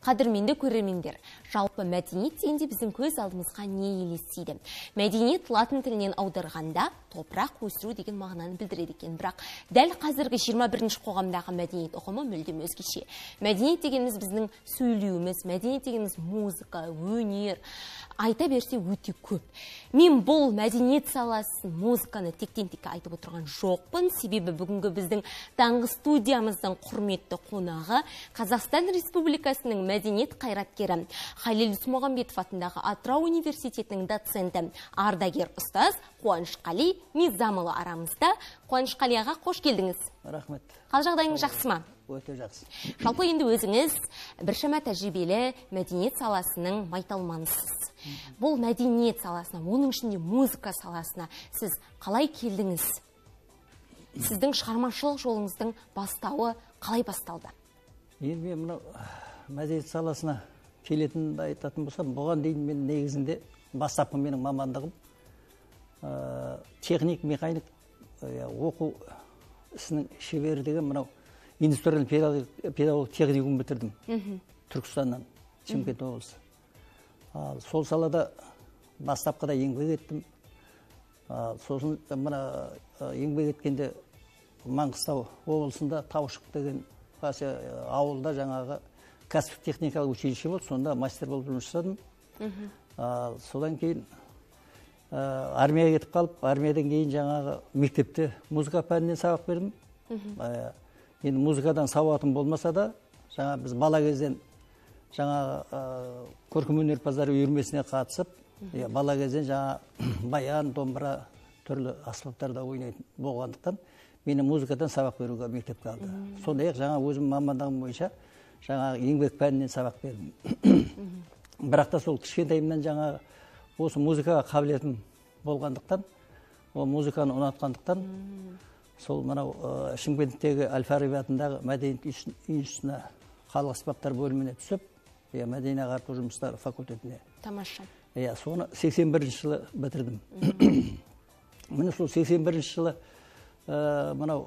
Қадірменді көрермендер, жалпы мәдениет дегенде біздің көз алдымызға не елестейді? Мәдениет латын тілінен аударғанда топырақ өсіру деген мағынаны білдіреді екен. Бірақ дәл қазіргі 21-ші қоғамдағы мәдениет ұғымы мүлдем өзгеше. Мәдениет дегеніміз біздің сөйлеуіміз, мәдениет дегеніміз музыка, өнер, айта берсе өте көп. Мен бұл мәдениет саласын, музыканы тектен-текке айтып отырған жоқпын, себебі бүгінгі біздің таңғы студиямыздың құрметті қонағы Қазақстан Республикасының мәдениет қайраткері Халел Смағамбетов атындағы Атырау университетінің доценті, ардагер ұстаз Қуанышқали Мизамұлы арамызда. Қуанышқали аға, қош келдіңіз. Рахмет. Қал жағдайыңыз жақсы ма? Өте жақсы. Жалпы енді өзіңіз біршама тәжірибелі мәдениет саласының майталманысыз. Бұл мәдениет саласына, оның ішінде музыка саласына сіз қалай келдіңіз? Сіздің шығармашылық жолыңыздың бастауы қалай басталды? Енді мен мынау мәдениет саласына келетінді айтатын болсам, бұған дейін мен негізінде бастапқы менің мамандығым техник, механик, оқу ісінің шебері деген мынау индустриальный педагог техникум бітірдім. Түркістаннан, Шымкент облысы. Сол салада бастапқыда еңбек еттім. Сосын мына еңбек еткенде Маңғыстау облысында Таушық деген ауылда жаңағы кәсіптік техникалық училище болды, сонда мастер болып жұмыс жасадым. Содан кейін армияға кетіп қалып, армиядан кейін жаңағы мектепте музыка пәнінен сабақ бердім. Енді музыкадан сауатым болмаса да, жаңа біз бала кезден жаңағы көркем өнерпаздар үйірмесіне қатысып, бала кезден жаңа баян, домбыра, түрлі аспаптарда ойнайтын болғандықтан, мені музыкадан сабақ беруге мектепке алды. Сондай-ақ жаңа өзім мамандығым бойынша жаңағы еңбек пәнінен сабақ бердім. Бірақ та сол кішкентайымнан жаңағы осы музыкаға қабілетім болғандықтан, ол музыканы ұнатқандықтан, сол мынау Шымкенттегі Әл-Фараби атындағы мәдениет институтына халық аспаптар бөліміне түсіп, мәдени ағарту жұмыстары факультетіне. Тамаша. Соны 81-ші жылы бітірдім. Міне сол 81-ші жылы мынау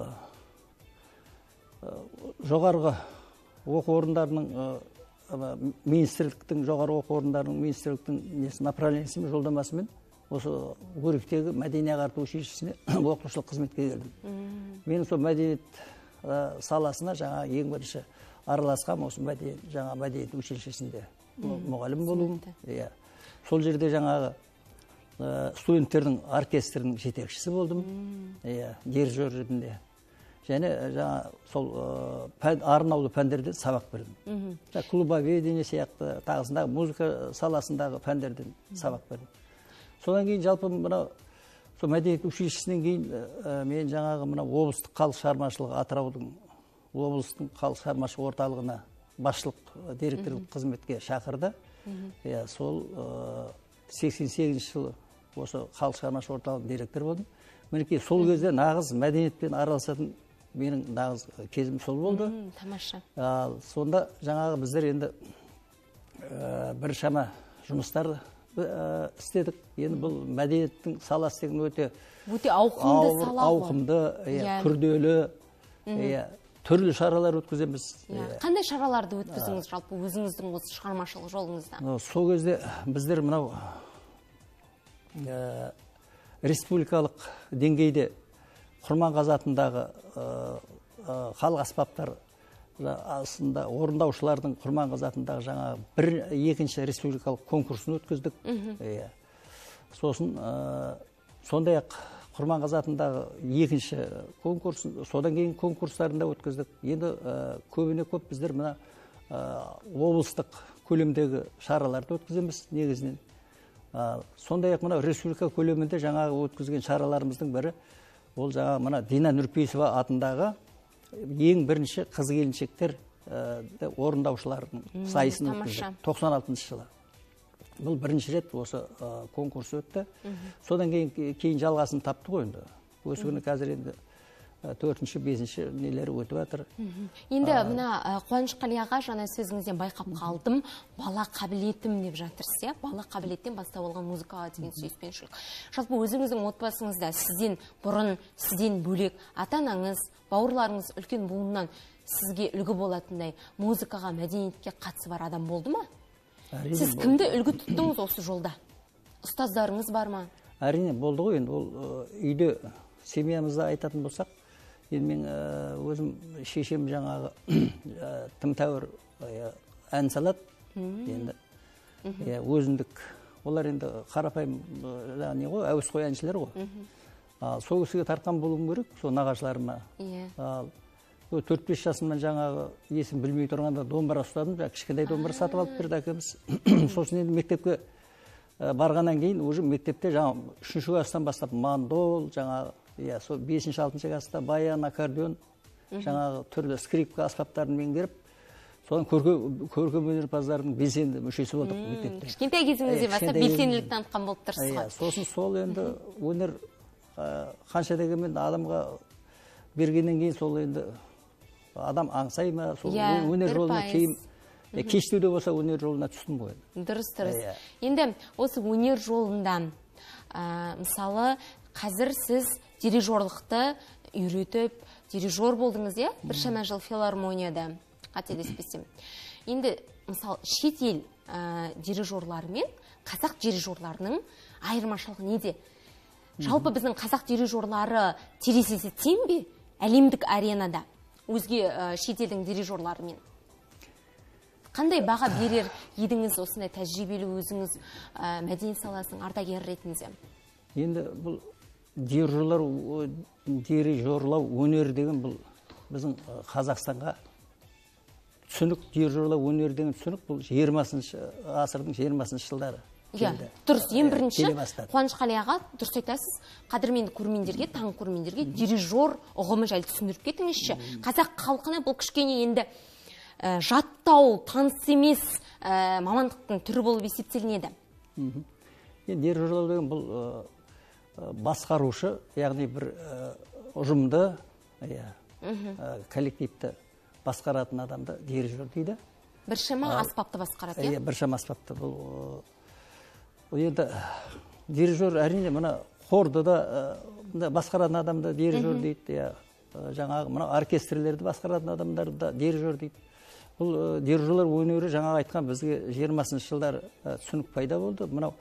жоғарғы оқу орындарының министрліктің, жоғары оқу орындарының министрліктің направлениясымен, жолдамасымен осы Гурьевтегі мәдени ағарту училищесіне оқушылық қызметке келдім. Мен сол мәдениет саласына жаңа ең бірінші араласқам осы мәдениет училищесінде мұғалім болуым. Сол жерде жаңағы студенттердің оркестрінің жетекшісі болдым, дирижер ретінде. Және жаңа сол арнаулы пәндерден сабақ бердім. Клубоведение сияқты, тағысындағы музыка саласындағы пәндерден сабақ бердім. Содан кейін жалпы мынау мәдениет училищесінен кейін мен жаңағы мынау облыстық халық шығармашылығы, Атыраудың облыстың халық шығармашылық орталығына басшылық директорлық қызметке шақырды. Сол 88 жылы осы халық шығармашылық орталығының директор болдым. Мінекей сол кезде нағыз мәдениетпен араласатын менің нағыз кезім сол болды. Тамаша. Сонда жаңағы біздер енді біршама жұмыстар істедік. Енді бұл мәдениеттің саласы деген өте ауқымды сала, ауқымды, күрделі, түрлі шаралар өткіземіз. Қандай шараларды өткіздіңіз жалпы өзіңіздің осы шығармашылық жолыңызда? Сол кезде біздер мынау республикалық деңгейде Құрманғазы атындағы халық аспаптар астында орындаушылардың Құрманғазы атындағы жаңа екінші республикалық конкурсын өткіздік. Сосын сондай-ақ Құрманғазы атындағы екінші конкурсын, содан кейін конкурстарында өткіздік. Енді көбіне көп біздер мына облыстық көлемдегі шараларды өткіземіз негізінен. Сондай-ақ мына республика көлемінде жаңағы өткізген шараларымыздың бірі ол жаңа мына Дина Нұрпейісова атындағы ең бірінші қыз келіншектер орындаушылардың сайысын өткізді 96 жылы. Бұл бірінші рет осы конкурс өтті. Содан кейін жалғасын тапты ғой енді. Осы күні қазір енді 4-ші, 5-ші нелері өтіп жатыр. Енді мына Қуанышқали аға, жаңа сөзіңізден байқап қалдым, бала қабілетім деп жатырсыз, иә? Бала қабілеттен бастап алған музыкаға деген сүйіспеншілік. Жалпы өзіңіздің отбасыңызда сізден бұрын, сізден бөлек ата-анаңыз, бауырларыңыз үлкен буыннан сізге үлгі болатындай музыкаға, мәдениетке қатысы бар адам болды ма? Сіз кімді үлгі тұттыңыз осы жолда? Ұстаздарыңыз бар ма? Әрине болды ғой, енді ол үйде семьямызда айтатын болсақ, енді мен өзім шешем жаңағы тым тәуір ән салады. Енді өзіндік, олар енді қарапайым не ғой, әуесқой әншілер ғой. Сол кісіге тартқан болуым керек, сол нағашыларыма. 4-5 жасымнан жаңағы есім білмей тұрғанда домбыра ұстадым, кішкентай домбыра сатып алып берді әкеміз. Сосын енді мектепке барғаннан кейін уже мектепте жаңа 3-ші класстан бастап мандол, жаңағы 5-6 класста баян, аккордеон, жаңағы түрлі скрипка аспаптарын меңгеріп, содан көркем өнерпаздардың белсенді мүшесі болдық мектепте. Кішкентай кезіңізден бастап белсенділік танытқан болып тұрсыз ғой. Сосын сол енді өнер қанша дегенмен адамға бергеннен кейін сол енді адам аңсай ма, сол өнер жолына кейін кештеуде болса өнер жолына түстім ғой. Дұрыс. Енді осы өнер жолында мысалы қазір сіз дирижерлықты үйретіп, дирижер болдыңыз, иә? Біршама жыл филармонияда, қателеспесем. Енді мысалы шет ел дирижерлары мен қазақ дирижерларының айырмашылығы неде? Жалпы біздің қазақ дирижерлары терезесі тең бе әлемдік аренада өзге шетелдің дирижерларымен? Қандай баға берер едіңіз осындай тәжірибелі өзіңіз мәдениет саласының ардагері ретінде? Енді бұл дирижерлау өнері деген бұл біздің Қазақстанға түсінік, дирижерлау өнері деген түсінік бұл 20-ші ғасырдың 20-ші жылдары. Дұрыс, ең бірінші Қуанышқали аға, дұрыс айтасыз, қадірменді көрермендерге, таң көрермендерге дирижер ұғымы жайлы түсіндіріп кетіңізші. Қазақ халқына бұл кішкене енді жаттау, таныс емес мамандықтың түрі болып есептелінеді. Дирижерлау деген бұл басқарушы, яғни бір ұжымды, коллективті басқаратын адамды дирижер дейді. Біршама аспапты басқарады, иә? Біршама аспапты. Енді дирижер әрине мына хорды да басқаратын адамды дирижер дейді. Жаңағы мына оркестрлерді басқаратын адамдарды да дирижер дейді. Бұл дирижерлер өнері жаңағы айтқан бізге 20-ші жылдар түсінік пайда болды. Мынау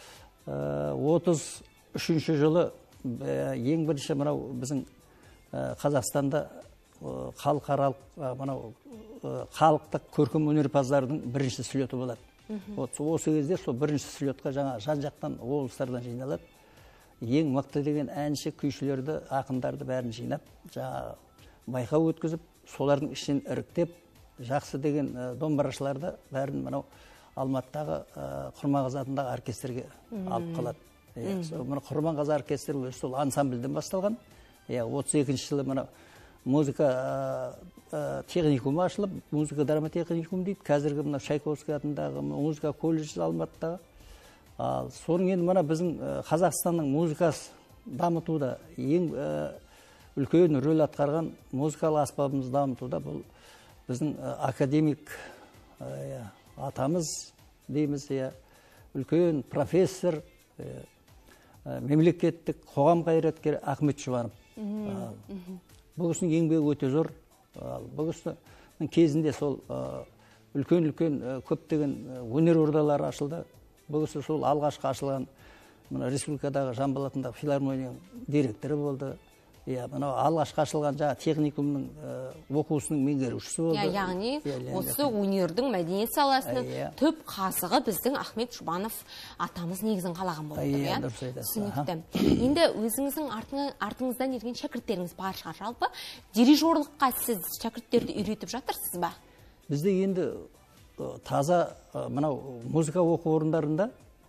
33-ші жылы ең бірінші мынау біздің Қазақстанда халықаралық мынау халықтық көркем өнерпаздардың бірінші слеті болады. Осы кезде сол бірінші слетқа жаңа жан-жақтан облыстардан жиналады. Ең мықты деген әнші, күйшілерді, ақындарды бәрін жинап, жаңа байқау өткізіп, солардың ішінен іріктеп, жақсы деген домбырашыларды бәрін мынау Алматыдағы Құрманғазы атындағы оркестрге алып қалады. Құрманғазы оркестрі өзі сол ансамбльден басталған. 32-ші жылы мынау музыка техникумы ашылып, музыка драма техникум дейді. Қазіргі мына Чайковский атындағы музыка колледжі Алматыдағы. Соның енді мына біздің Қазақстанның музыкасы дамытуда ең үлкен рөл атқарған музыкалық аспабымызды дамытуда бұл біздің академик атамыз дейміз, үлкен профессор, мемлекеттік қоғам қайраткері Ахмет Жұбанов. Бұл кісінің еңбегі өте зор. Бұл кісінің кезінде сол үлкен көптеген өнер ордалары ашылды. Бұл кісі сол алғашқы ашылған республикадағы Жамбыл атындағы филармонияның директоры болды. Мынау алғашқы ашылған техникумның оқушысының меңгерушісі болды. Яғни осы өнердің мәдениет саласының түп қазығы біздің Ахмет Жұбанов атамыз негізін қалаған болды. Түсінікті. Енді өзіңіздің артыңыздан ерген шәкірттеріңіз бар шығар. Жалпы дирижерлыққа сіз шәкірттерді үйретіп жатырсыз ба? Бізде енді таза мынау музыка оқу орындарында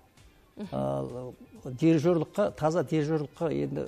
таза дирижерлыққа енді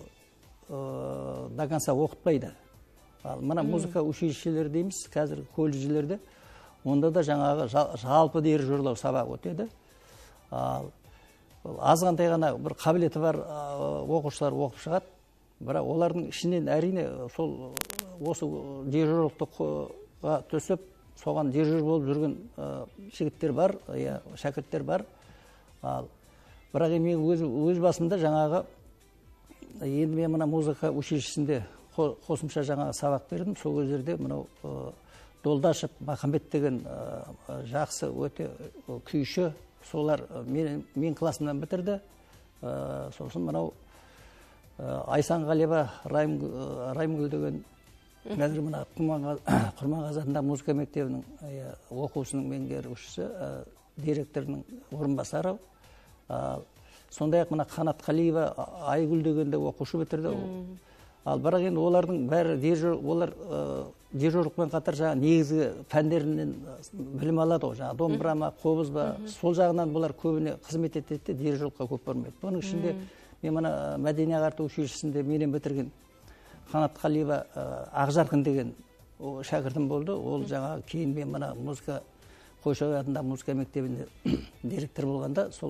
до конца оқытпайды. Мына музыка училищелер дейміз, қазір колледжлерде, онда да жаңағы жалпы дирижерлау сабақ өтеді. Азғантай ғана бір қабілеті бар оқушылар оқып шығады. бірақ олардың ішінен әрине сол осы дирижерлыққа түсіп соған дирижер болып жүрген жігіттер бар, шәкірттер бар. Ал бірақ мен өз басымда жаңағы енді мен мына музыка училищесінде қосымша жаңағы сабақ бердім. Сол кездерде мынау Долдашев Махамбет деген жақсы өте күйші, солар мен классымнан бітірді. Сосын мынау Айсанғалиева Раймгүл деген қазір мына Құрманғазы музыка мектебінің оқушысының меңгерушісі, директорының орынбасары. Сондай-ақ мына Қанат Қалиева Айгүл дегенде оқушы бітірді. Ал бірақ енді олардың бәрі дирижерлықпен қатар жаңағы негізгі пәндерінен білім алады ғой. Жаңағы домбыра ма, қобыз ба, сол жағынан бұлар көбіне қызмет етеді, дирижерлыққа көп бармайды. Оның ішінде мен мына Мәдени ағарту училищесінде менен бітірген Қанат Қалиева Ақжарқын деген шәкіртім болды. Ол жаңағы кейін мен мына музыка Қойшабай атындағы музыка мектебінде директор болғанда, сол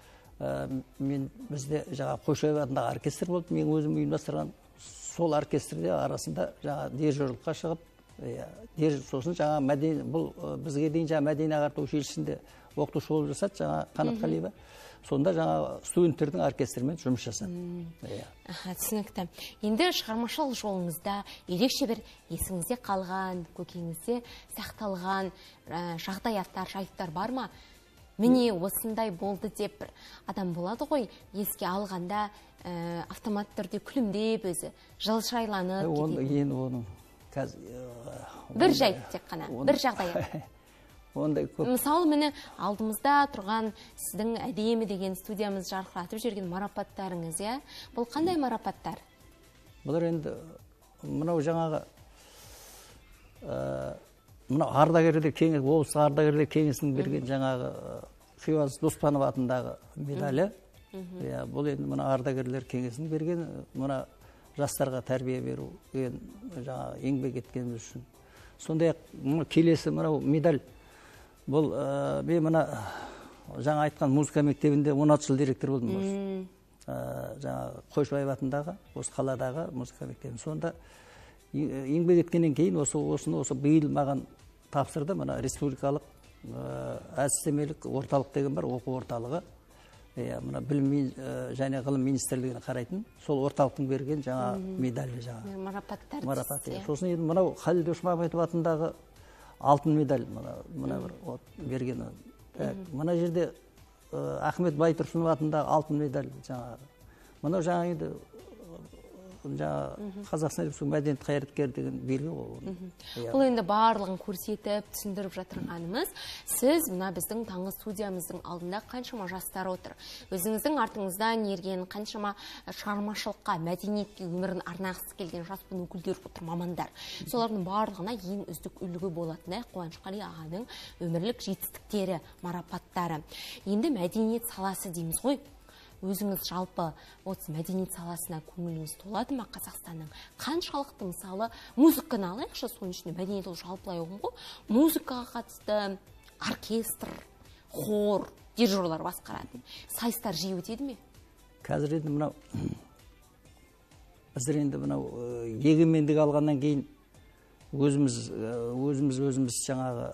бізде жаңағы Қойшабай атындағы оркестр болды. Мен өзім ұйымдастырған сол оркестрде арасында жаңа дирижерлыққа шығып, сосын жаңа бұл бізге дейін жаңа Мәдени ағарту училищесінде оқытушы болып жасады, жаңа Қанат Қалиева. Сонда жаңа студенттердің оркестрімен жұмыс жасады. Түсінікті. Енді шығармашылық жолыңызда ерекше бір есіңізде қалған, көкеңізде сақталған жағдаяттар, жайттар бар ма? Міне осындай болды деп бір адам болады ғой, еске алғанда автомат түрде күлімдеп өзі жылшайланып кетеді. Бір жайт тек қана, бір жағдаят. Мысалы, мені алдымызда тұрған сіздің әдемі деген студиямыз жарқыратып жүрген марапаттарыңыз, бұл қандай марапаттар? Бұлар енді мынау жаңағы облыстық ардагерлер кеңесінің берген жаңағы Хиуаз Доспанов атындағы медалі. Бұл енді мына ардагерлер кеңесінің берген, мына жастарға тәрбие беру, жаңағы еңбек еткеніміз үшін. Сондай-ақ келесі мынау медаль. Бұл мен мына жаңа айтқан музыка мектебінде 16 жыл директор болдым. Жаңағы Қойшыбаев атындағы, осы қаладағы музыка мектебін. Сонда еңбек еткеннен кейін осы биыл маған тапсырды. Мына республикалық әдістемелік орталық деген бар, оқу орталығы. Мына білім және ғылым министрлігіне қарайтын, сол орталықтың берген жаңа медалі жаңа. Марапат. Сосын енді мынау Халил Досмағамбетов атындағы алтын медаль мына бір берген. Мына жерде Ахмет Байтұрсынов атындағы алтын медаль жаңағы. Мынау жаңа енді Қазақстан Республикасы мәдениет қайраткері деген белгі ғой. Бұл енді барлығын көрсетіп, түсіндіріп жатырғанымыз, сіз мына біздің таңғы студиямыздың алдында қаншама жастар отыр. Өзіңіздің артыңыздан ерген қаншама шығармашылыққа, мәдениетке өмірін арнағысы келген жаспын өкілдер отыр, мамандар. Солардың барлығына ең үздік үлгі болатындай Қуанышқали ағаның өмірлік жетістіктері, марапаттары. Енді мәдениет саласы дейміз ғой. Өзіңіз жалпы осы мәдениет саласына көңіліңіз толады ма Қазақстанның? Қаншалықты мысалы музыканы алайықшы, соның ішінде мәдениет ол жалпылай ұғым ғой. Музыкаға қатысты оркестр, хор, дирижерлар басқаратын сайыстар жиі өтеді ме? Қазір енді мынау біздер енді мынау егемендік алғаннан кейін өзіміз жаңағы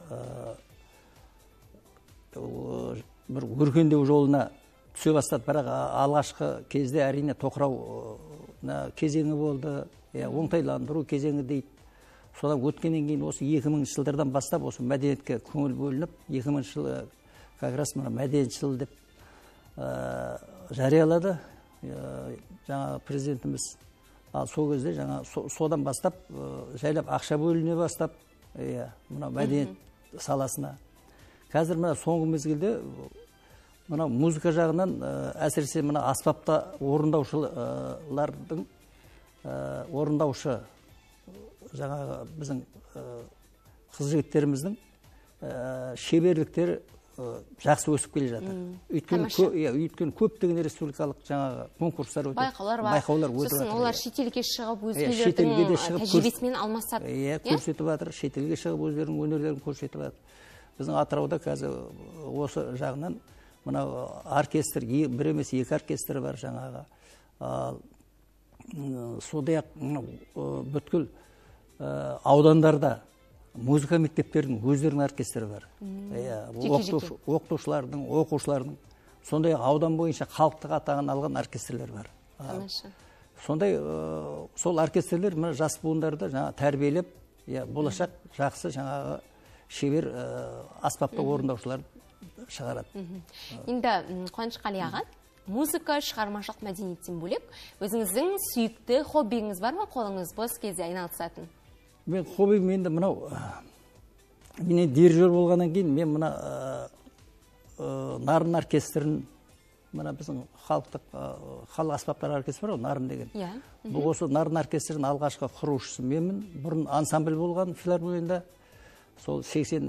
бір өркендеу жолына түсе бастады. Бірақ алғашқы кезде әрине тоқырау кезеңі болды, оңтайландыру кезеңі дейді. Содан өткеннен кейін осы 2000 жылдардан бастап осы мәдениетке көңіл бөлініп, 2000 жылы как раз мына мәдениет жылы деп жариялады жаңа президентіміз. Ал сол кезде жаңа содан бастап жайлап ақша бөліне бастап, мына мәдениет саласына. Қазір мына соңғы мезгілде мына музыка жағынан әсіресе мына аспапта орындаушылардың орындаушы жаңағы біздің қыз жігіттеріміздің шеберліктері жақсы өсіп келе жатыр. Өйткені көптеген республикалық жаңағы конкурстар өтеді, байқаулар өтіп жатыр. Олар шетелге шығып өзгелердің тәжірибесімен алмасады. Көрсетіп жатыр, шетелге шығып өздерінің өнерлерін көрсетіп жатыр. Біздің Атырауда қазір осы жағынан мына оркестр, бір емес екі оркестр бар жаңағы. сондай-ақ бүткіл аудандарда музыка мектептерінің өздерінің оркестрі бар. Оқытушылардың, оқушылардың, сондай аудан бойынша халықтық атағын алған оркестрлер бар. Сондай сол оркестрлер жас буындарды тәрбиелеп, болашақ жақсы жаңағы шебер аспаптық орындаушылар шығарады. Енді Қуанышқали аға, музыка, шығармашылық мәдениеттен бөлек, өзіңіздің сүйікті хоббиіңіз бар ма, қолыңыз бос кезде айналысатын? Мен хоббим енді мынау, мен дирижер болғаннан кейін, мен мына нарын оркестрін, мына біздің халық аспаптар оркестрі бар, нарын деген. Бұл осы нарын оркестрін алғашқы құрушысы менмін. Бұрын ансамбль болған филармонияда, сол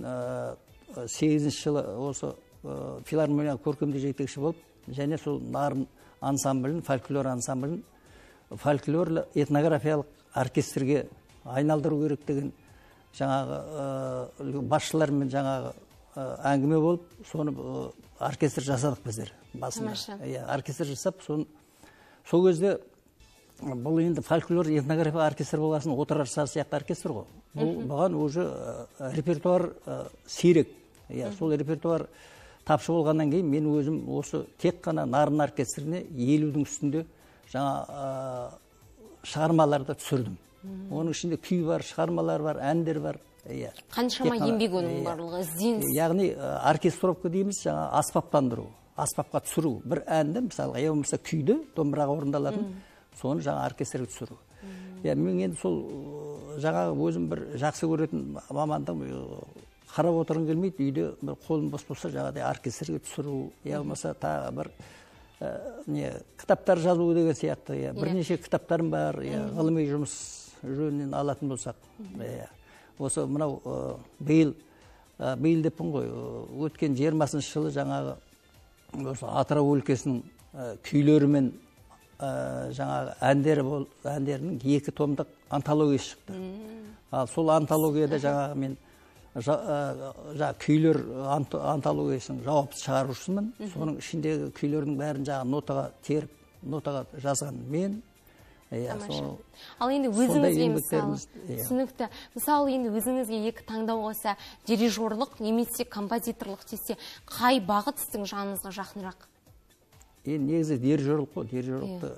88 жылы осы филармония көркемдік жетекші болып, және сол нарын ансамблін, фольклор ансамблін, фольклор этнографиялық оркестрге айналдыру керек деген жаңағы басшылармен жаңағы әңгіме болып, соны оркестр жасадық біздер басында. Оркестр жасап, сол кезде бұл енді фольклор этнография оркестр болғасын отырар сияқты оркестр ғой. Бұған уже репертуар сирек. Сол репертуар тапшы болғаннан кейін мен өзім осы тек қана нарын оркестріне 50-дің үстінде жаңа шығармаларды түсірдім. Оның ішінде күй бар, шығармалар бар, әндер бар. Қаншама еңбек оның барлығы ізденіс. Яғни оркестровка дейміз, жаңа аспаптандыру, аспапқа түсіру. Бір әнді, мысалы, болмаса күйді, домбыраға орындалатын, соны жаңа оркестрге түсіру. Мен енді сол жаңа өзім бір жақсы көретін мамандығым, қарап отырғым келмейді, үйде бір қолым бос болса жаңағыдай оркестрге түсіру, болмаса тағы бір кітаптар жазу деген сияқты. Бірнеше кітаптарым бар, ғылыми жұмыс жөнінен алатын болсақ. Осы мынау биыл деппін ғой, өткен 20-шы жылы жаңағы Атырау өлкесінің күйлерімен жаңағы әндерінің 2 томдық антологиясы шықты. Сол антологияда жаңағы мен күйлер антологиясының жауапты шығарушымын. Соның ішіндегі күйлердің бәрін жаңағы нотаға теріп, нотаға жазған мен. Ал енді өзіңізге түсінікті. Мысалы, енді өзіңізге 2 таңдау қойса, дирижерлық немесе композиторлық десе, қай бағыт сіздің жаныңызға жақынырақ? Негізі дирижерлық қой, дирижерлықты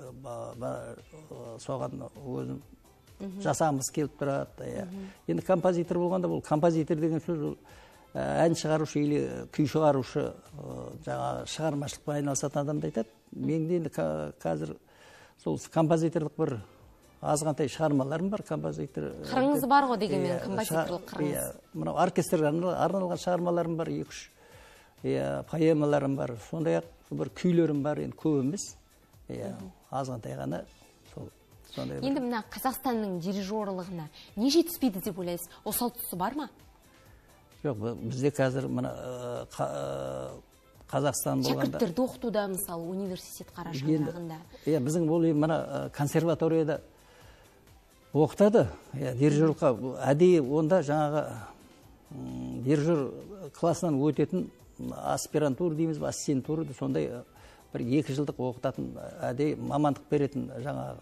соған өзім жасағымыз келіп тұрады. Енді композитор болғанда, бұл композитор деген сөз ән шығарушы или күй шығарушы, жаңағы шығармашылықпен айналысатын адамды айтады. Менде енді қазір сол композиторлық бір азғантай шығармаларым бар, композитор. Қырыңыз бар ғой дегенмен, композиторлық қырыңыз. Мынау оркестрге арналған шығармаларым бар, 2-3 поэмаларым бар, сондай-ақ бір күйлерім бар, енді көп емес, азғантай ғана. Енді мына Қазақстанның дирижерлығына не жетіспейді деп ойлайсыз? Осал тұсы бар ма? Жоқ, бізде қазір мына Қазақстан болғанда... Шәкірттерді оқытуда, мысалы, университет қарашығындағында. Біздің бұл мына консерваторияда оқытады, дирижерлыққа. Әдейі онда жаңағы дирижер классынан өтетін аспирантура дейміз, ассистентура, сондай бір 2 жылдық оқытатын, әдейі мамандық беретін жаңағы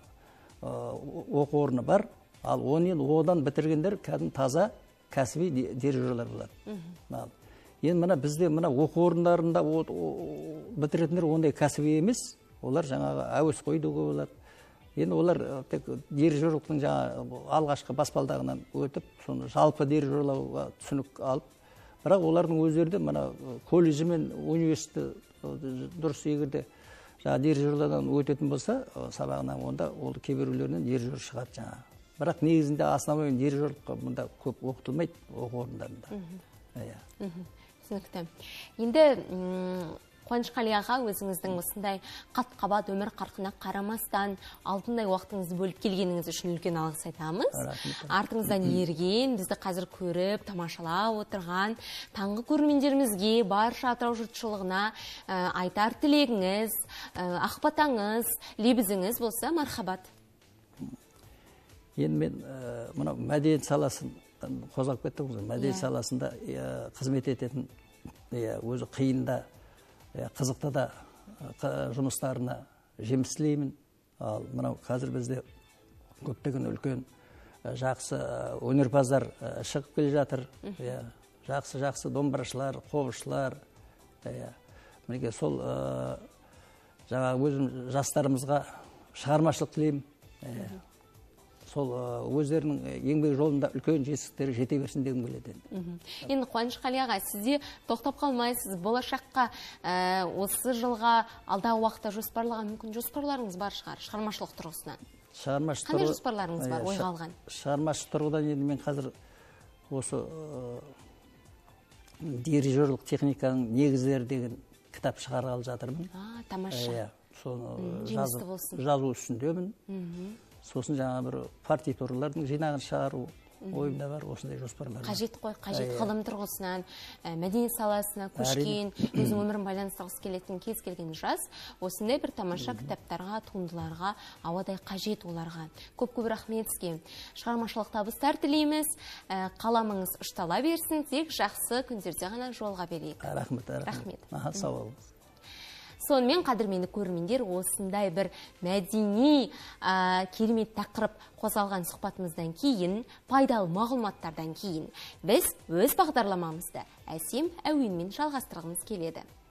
оқу орны бар. Ал одан бітіргендер кәдімгі таза кәсіби дирижерлер болады. Енді мына бізде мына оқу орындарында бітіретіндер ондай кәсіби емес, олар жаңағы әуес қойдуға болады. Енді олар тек дирижерлықтың жаңа алғашқы баспалдағынан өтіп, соны жалпы дирижерлауға түсінік алып, бірақ олардың өздері мына колледжі мен университеті дұрыс егерде жаңа дирижерлардан өтетін болса, сабағынан онда ол кейбіреулерінен дирижер шығады жаңа. Бірақ негізінде основной дирижерлыққа мұнда көп оқытылмайды оқу орындарында. Түсінікті. Енді Қуанышқали аға, өзіңіздің осындай қат-қабат өмір қарқына қарамастан алтындай уақытыңызды бөліп келгеніңіз үшін үлкен алғыс айтамыз. Артыңыздан ерген, бізді қазір көріп, тамашалап отырған таңғы көрермендерімізге, барша Атырау жұртшылығына айтар тілегіңіз, ақбатаңыз, лебізіңіз болса, мархабат. Енді мен мына мәдениет саласын қозғап кеттім, мәдениет саласында қызмет ететін, өзі қиында, қызықты да жұмыстарына жеміс тілеймін. Ал мынау қазір бізде көптеген үлкен жақсы өнерпаздар шығып келе жатыр. Жақсы домбырашылар, қобызшылар. Мінекей сол жаңағы өзім жастарымызға шығармашылық тілеймін. Сол өздерінің еңбек жолында үлкен жетістіктері жете берсін дегім келеді. Енді Қуанышқали аға, сізде тоқтап қалмайсыз, болашаққа осы жылға алдағы уақытта жоспарлаған мүмкін жоспарларыңыз бар шығар, шығармашылық тұрғысынан? Қандай жоспарларыңыз бар, ойға алған? Шығармашылық тұрғыдан енді мен қазір осы дирижерлік техниканың негіздері деген кітап шығарғалы жатырмын. Тамаша. Жемісті болсын. Жазу үстіндемін. Сосын жаңа бір партитуралардың жинағын шығару ойымда бар, осындай жоспарлар. Қажет қой, қажет ғылым тұрғысынан, мәдениет саласына көшкен, өзінің өмірін байланыстырғысы келетін кез келген жас, осындай бір тамаша кітаптарға, туындыларға ауадай қажет оларға. Көп рахмет сізге. Шығармашылық табыстар тілейміз, қаламыңыз ұштала берсін, тек жақсы күндерде ғана жолға берейік. Рахмет. Сау болыңыз. Сонымен қадірменді көрермендер, осындай бір мәдени керемет тақырып қозғалған сұхбатымыздан кейін, пайдалы мағлұматтардан кейін біз өз бағдарламамызды әсем әуенмен жалғастырғымыз келеді.